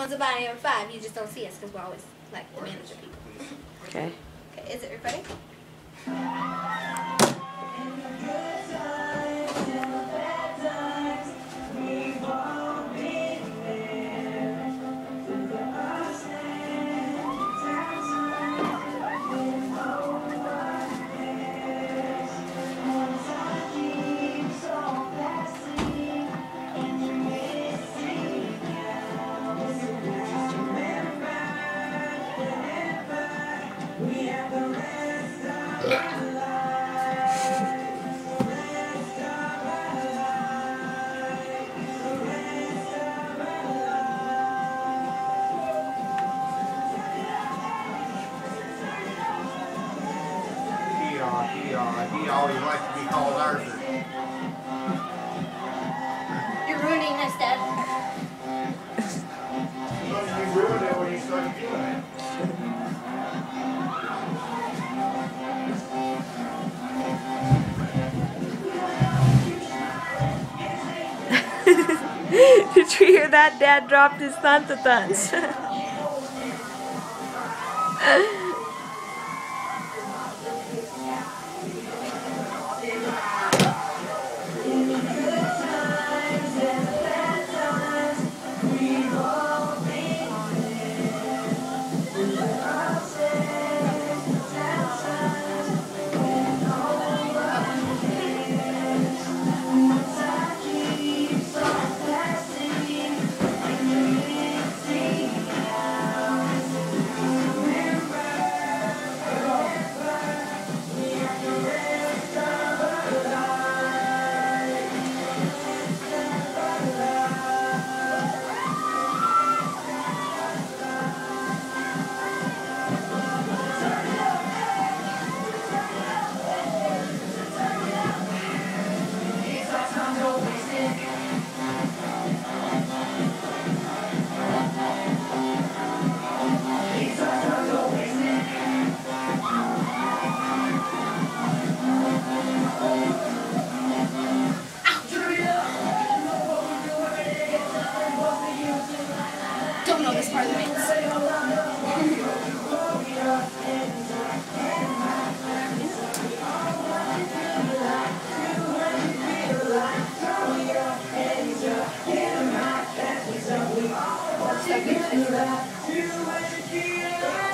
ones that buy in 5, you just don't see us because we're always like the manager people. Okay. Okay, is it recording? He always likes to be called Arthur. You're ruining this, Dad. You ruined it when you started doing it. Did you hear that? Dad dropped his thuntathuns. Don't know this part of the mix. So good.